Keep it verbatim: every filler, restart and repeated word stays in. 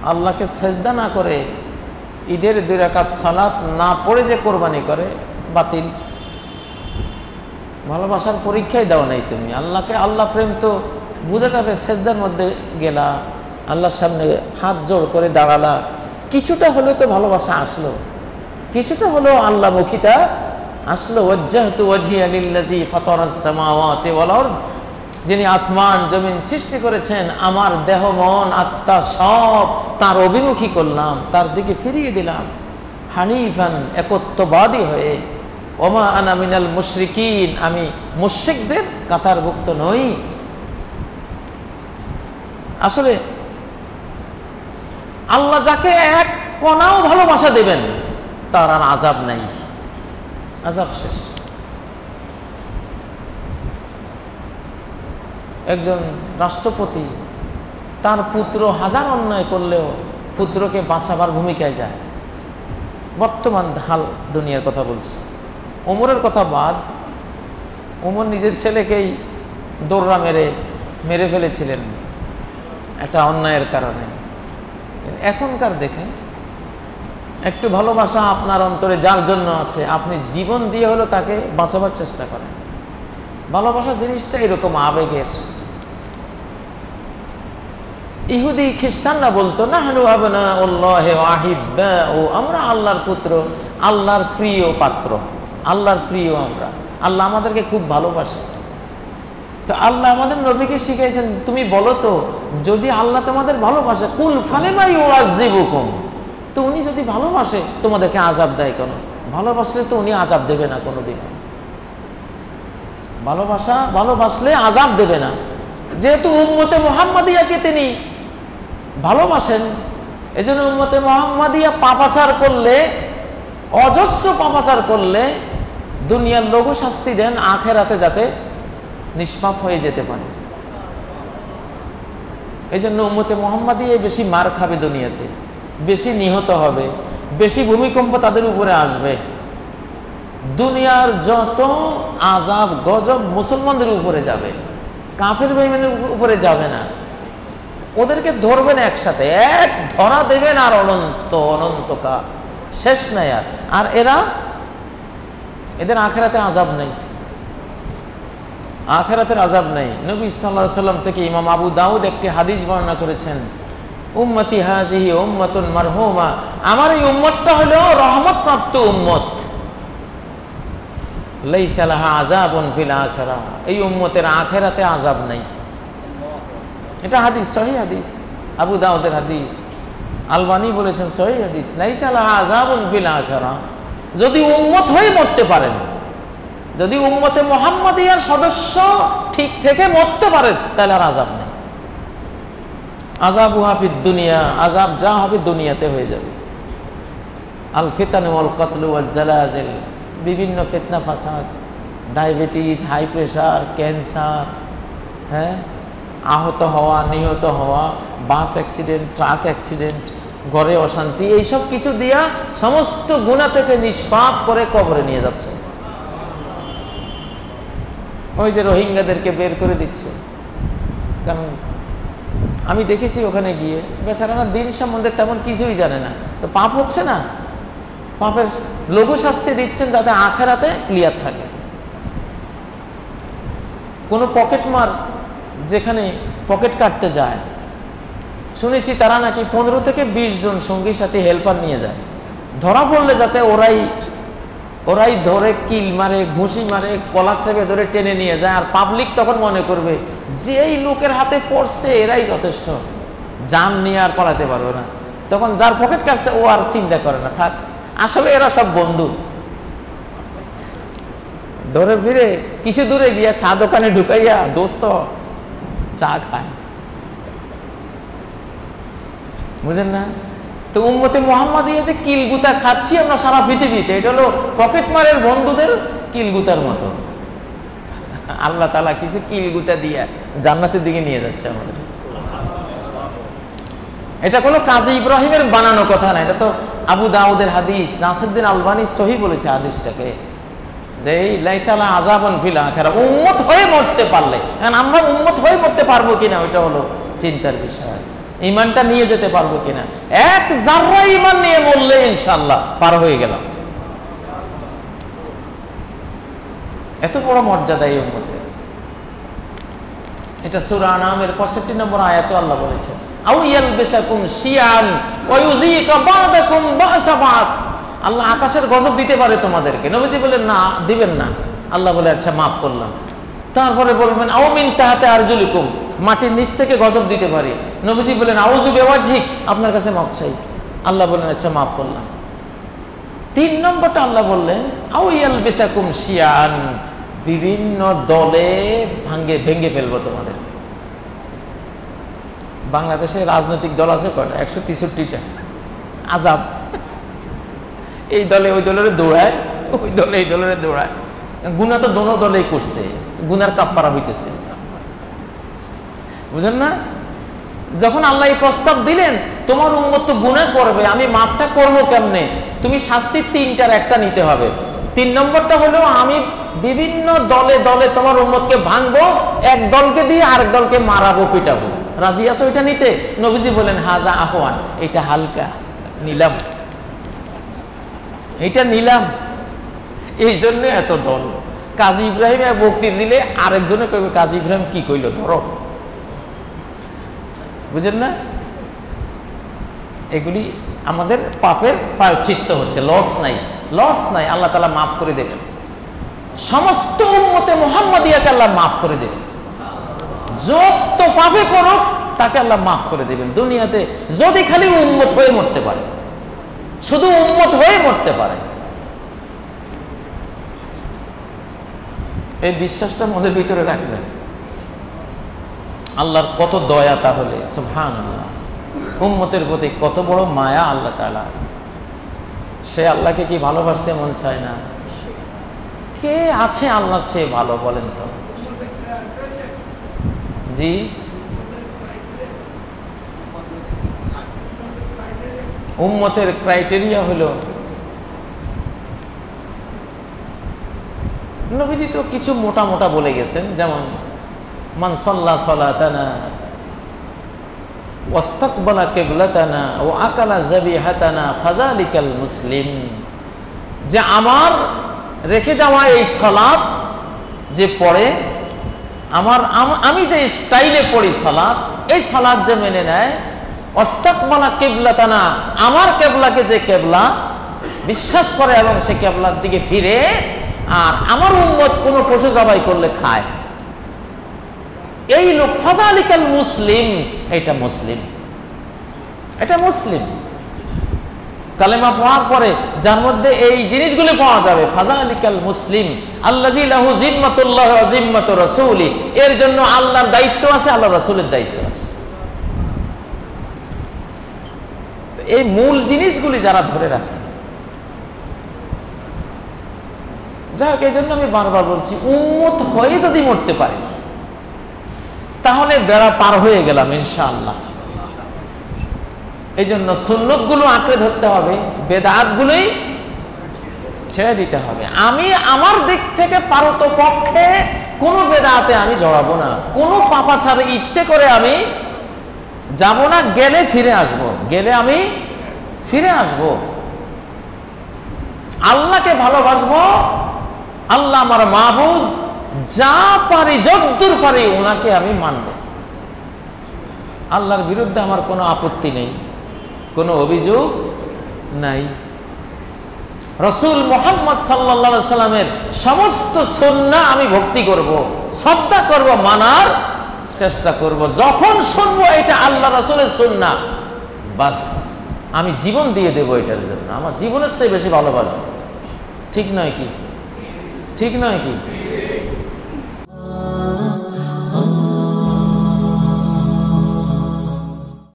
আল্লাহকে সেজদা না করে ঈদের দুই রাকাত সালাত না পড়ে যে কোরবানি করে, বাতিল। ভালোবাসার পরীক্ষাই দাও নাই তুমি আল্লাহকে। আল্লাহ প্রেম তো বুঝে যাবে সেজদার মধ্যে গেলা, আল্লাহর সামনে হাত জোড় করে দাঁড়ালা, কিছুটা হলেও তো ভালোবাসা আসলো, কিছুটা হলেও আল্লাহমুখিতা আসলো। ওয়াজ্জাহতু ওয়াজহিয়া লিল্লাযী ফাতারাস সামাওয়াতি ওয়াল আরদ, যিনি আসমান জমিন সৃষ্টি করেছেন, আমার দেহ মন আত্মা সব তার অভিমুখী করলাম, তার দিকে ফিরিয়ে দিলাম হানিফান, একত্ববাদী হয়ে। ওমা আনা মিনাল মুশরিকিন, আমি মুশরিকদের কাতারভুক্ত নই। আসলে আল্লাহ যাকে এক কণাও ভালোবাসা দেবেন তার আর আযাব নাই, আযাব শেষ। একজন রাষ্ট্রপতি তার পুত্র হাজার অন্যায় করলেও পুত্রকে বাঁচাবার ভূমিকায় যায়। বর্তমান হাল দুনিয়ার কথা বলছি, ওমরের কথা বাদ। ওমর নিজের ছেলেকেই দৌড়া মেরে মেরে ফেলেছিলেন একটা অন্যায়ের কারণে। এখনকার দেখেন, একটু ভালোবাসা আপনার অন্তরে যার জন্য আছে, আপনি জীবন দিয়ে হলো তাকে বাঁচাবার চেষ্টা করেন। ভালোবাসা জিনিসটা এরকম আবেগের। ইহুদি খ্রিস্টানরা বলতো নাহনু আবনাউল্লাহি ওয়া আহিব্বাউ, আমরা আল্লাহর পুত্র, আল্লাহর প্রিয় পাত্র, আল্লাহর প্রিয় আমরা, আল্লাহ আমাদেরকে খুব ভালোবাসে। তো আল্লাহ আমাদের নবীকে শিখিয়েছেন, তুমি বলো তো যদি আল্লাহ তোমাদের ভালোবাসে, কুল ফালিমা ইউআযিবুকুম, তো উনি যদি ভালোবাসে তোমাদেরকে আযাব দেয় কেন? ভালোবাসলে তো উনি আযাব দেবে না কোনোদিন। ভালোবাসা ভালোবাসলে আযাব দেবে না, যেহেতু উম্মতে মুহাম্মাদিয়াকে তিনি ভালোবাসেন, এজন্য উম্মতে মুহাম্মাদিয়া পাপাচার করলে, অজস্র পাপাচার করলে দুনিয়ার লঘু শাস্তি দেন, আখিরাতে যাতে নিষ্পাপ হয়ে যেতে পারে। এই জন্য উম্মতে মুহাম্মাদিয়া বেশি মার খাবে দুনিয়াতে, বেশি নিহত হবে, বেশি ভূমিকম্প তাদের উপরে আসবে। দুনিয়ার যত আযাব গজব মুসলমানদের উপরে যাবে, কাফের বেঈমানের উপরে যাবে না। ওদেরকে ধরবেন একসাথে, এক ধরা দেবেন আর অনন্ত অনন্তকাল, শেষ নাই আর। আর এরা, এদের আখিরাতে আযাব নেই, আখিরাতের আযাব নেই। নবী সাল্লাল্লাহু আলাইহি ওয়াসাল্লাম থেকে ইমাম আবু দাউদ একটি হাদিস বর্ণনা করেছেন, উম্মতি হাযিহি উম্মাতুন মারহুমা, আমার এই উম্মতটা হলো রহমতপ্রাপ্ত উম্মত, লাইসা লাহা আযাবুন ফিল আখিরাহ, এই উম্মতের আখিরাতে আযাব নাই। এটা হাদিস, সহিহ হাদিস, আবু দাউদের হাদিস, আলবানী বলেছেন সহিহ হাদিস। লাইসা লাহা আযাবুন ফিল আখিরাহ, যদি উম্মত হয়ে মরতে পারেন, যদি উম্মতে মুহাম্মাদিয়ার সদস্য ঠিক থেকে মরতে পারেন, তাহলে আর আযাব নেই। আযাবুহা ফিদ দুনিয়া, আযাব যা হবে দুনিয়াতে হয়ে যাবে। আল ফিতানু ওয়াল কতলু ওয়াজ জালাজিল, বিভিন্ন ফিতনা ফাসাদ, ডায়াবেটিস, হাই প্রেশার, ক্যান্সার, হ্যাঁ, আহত হওয়া, নিহত হওয়া, বাস অ্যাক্সিডেন্ট, ট্রাক অ্যাক্সিডেন্ট, ঘরে অশান্তি, এইসব কিছু দিয়া সমস্ত গুনাহ থেকে নিষ্পাপ করে কবরে নিয়ে যাচ্ছে। ওই যে রোহিঙ্গাদেরকে বের করে দিচ্ছে, কারণ আমি দেখেছি ওখানে গিয়ে বেচারারা দিন সম্বন্ধে তেমন কিছুই জানে না, তো পাপ হচ্ছে না, পাপের লঘু শাস্তি দিচ্ছেন যাতে আখিরাতে ক্লিয়ার থাকে। কোনো পকেটমার যেখানে পকেট কাটতে যায়, শুনেছি তারা নাকি পনেরো থেকে বিশ জন সঙ্গী সাথী হেল্পার নিয়ে যায়, ধরা পড়লে যাতে ওরাই ওরাই ধরে কিল মারে, ঘুষি মারে, কলার চেপে ধরে টেনে নিয়ে যায়। আর পাবলিক তখন মনে করবে যে এই লোকের হাতে পড়ছে এরাই যথেষ্ট, জান নিয়ে আর পালাতে পারবে না। তখন যার পকেট কাটছে ও আর চিন্তা করে না, থাক, আসলে এরা সব বন্ধু। ধরে ফিরে কিছু দূরে গিয়া চা দোকানে ঢুকাইয়া দোস্ত চা খায়, বুঝেন না? তো উম্মতে মুহাম্মাদিয়া যে কিলগুতা খাচ্ছি আমরা সারা পৃথিবীতে, এটা হলো পকেট মারের বন্ধুদের কিলগুতার মতো। আল্লাহ তাআলা কিছু কিলগুতা দিয়া জান্নাতের দিকে নিয়ে যাচ্ছে আমাদের। এটা কোনো কাজী ইব্রাহিমের বানানো কথা না, এটা তো আবু দাউদের হাদিস। নাসিরউদ্দিন আলবানী সহিহ বলেছে হাদিসটাকে, যে এই লাইসা লাহা আযাবুন ফিল আখিরাহ, উম্মত হয়ে মরতে পারলে। এখন আমরা উম্মত হয়ে মরতে পারবো কিনা ওইটা হলো চিন্তার বিষয়। ইমানটা নিয়ে যেতে পারবো কিনা। এক জাররা ইমান নিয়ে মরলে ইনশাআল্লাহ পার হয়ে গেলাম। এত বড় মর্যাদা এই উম্মতের। এটা সূরা আনামের পঁয়ষট্টি নম্বর আয়াতে আল্লাহ বলেছেন, আও ইয়ালবিসাকুম শিয়ান ওয়া ইউযীকা বা'দাকুম বা'সা বা'দ। আল্লাহ আকাশের গজব দিতে পারে তোমাদেরকে। নবীজি বলেন না, দিবেন না। আল্লাহ বলে আচ্ছা মাফ করলাম। তারপরে বলবেন আও মিন তাহতি আরজুলিকুম, মাটির নিচ থেকে গজব দিতে পারে। নবীজি বলেন আউযু বিওয়াজহিক, আপনার কাছে মাফ চাই। আল্লাহ বলেন আচ্ছা মাফ করলাম। তিন নম্বরটা আল্লাহ বললেন আও ইয়ালবিসাকুম শিয়ান, বিভিন্ন দলে ভাঙ্গে ভেঙে ফেলবো তোমাদের। বাংলাদেশে রাজনৈতিক দল আছে কয়টা? একশো তেষট্টিটা। আজাব। এই দলে ওই দলের দৌড়ায়, ওই দলে এই দলের দৌড়ায়। গুনাহ তো দোনো দলেই করছে, গুনার কাফারা হইতেছে, বুঝেন না? যখন আল্লাহ এই প্রস্তাব দিলেন তোমার উম্মত তো গুনাহ করবে, আমি মাফটা করবো কেমনে? তুমি শাস্তির তিনটার একটা নিতে হবে। তিন নম্বরটা হলো আমি বিভিন্ন দলে দলে তোমার উম্মতকে ভাঙবো, এক দলকে দিয়ে আরেক দলকে মারাবো, পিটাবো। রাজি আছো এটা নিতে? নবীজি বলেন হাজা আহওয়ান, এটা হালকা, নিলাম, এটা নিলাম। এই জন্য এত দল। কাজী ইব্রাহিম বক্তি দিলে আরেকজনে কইবে কাজী ইব্রাহিম কি কইল, ধরো। বুঝেন না? এগুলি আমাদের পাপের প্রায়শ্চিত্ত হচ্ছে। লস নাই, লস নাই, আল্লাহ তাআলা মাফ করে দেবেন। সমস্ত উম্মতে মুহাম্মাদিয়াকে আল্লাহ মাফ করে দেবেন। যত পাপে করুক তাকে আল্লাহ মাফ করে দেবেন দুনিয়াতে, যদি খালি উম্মত হয়ে মরতে পারে, শুধু উম্মত হয়ে মরতে পারে। এই বিশ্বাসটা মনের ভিতরে রাখবেন। আল্লাহর কত দয়া তাহলে, সুবহানাল্লাহ। উম্মতের প্রতি কত বড় মায়া আল্লাহ তাআলা। সে আল্লাহকে কি ভালোবাসতে মন চায় না? কে আছে আল্লাহর চেয়ে ভালো বলেন তো? জি, উম্মতের ক্রাইটেরিয়া হলো, নবীজি তো কিছু মোটা মোটা বলে গেছেন, যেমন মান সাল্লা সালাতানা ওয়াস্তাকবালা কিবলাতানা ওয়া আকালা যাবিহাতানা ফাযালিকাল মুসলিম। যে আমার রেখে যাওয়া এই সালাত যে পড়ে, আমার আমি যে স্টাইলে পড়ি সালাত, এই সালাত যে মেনে নেয়, ওয়াস্তাকবালা কিবলাতানা, আমার কেবলাকে যে কেবলা বিশ্বাস করে এবং সে কেবলার দিকে ফিরে, আর আমার উম্মত কোনো পশু জবাই করলে খায়, এই লোক ফাযালিকাল মুসলিম, এটা মুসলিম, এটা মুসলিম। কালেমা পড়ার পরে যার মধ্যে এই জিনিসগুলো পাওয়া যাবে, ফাযালিকাল মুসলিম আল্লাযী লাহু জিম্মাতুল্লাহি ওয়া জিম্মাতু রাসূলি, এর জন্য আল্লাহর দায়িত্ব আছে, আল্লাহর রাসূলের দায়িত্ব আছে। এই মূল জিনিসগুলি যারা ধরে রাখে, যাই হোক, এই জন্য আমি বারবার বলছি, উম্মত হয়ে যদি মরতে পারি তাহলে বেড়া পার হয়ে গেলাম ইনশাআল্লাহ। এই জন্য সুন্নতগুলো আঁকড়ে ধরতে হবে, বেদাতগুলোই ছেড়ে দিতে হবে। আমি আমার দিক থেকে পারতপক্ষে কোনো বেদাতে আমি জড়াবো না, কোনো পাপাচারে ইচ্ছে করে আমি যাব না। গেলে ফিরে আসব, গেলে আমি ফিরে আসব, আল্লাহকে ভালোবাসবো। আল্লাহ আমার মাবুদ, যা পারি যদ্দূর পারি ওনাকে আমি মানব। আল্লাহর বিরুদ্ধে আমার কোনো আপত্তি নেই, কোনো অভিযোগ নাই। রাসূল মুহাম্মদ সাল্লাল্লাহু আলাইহি সাল্লামের সমস্ত সুন্নাহ আমি ভক্তি করব, শ্রদ্ধা করব, মানার চেষ্টা করব। যখন শুনবো এটা আল্লাহ রাসূলের সুন্নাহ, বাস আমি জীবন দিয়ে দেবো এটার জন্য, আমার জীবনের চেয়ে বেশি ভালোবাসবো। ঠিক নয় কি? ঠিক নয় কি?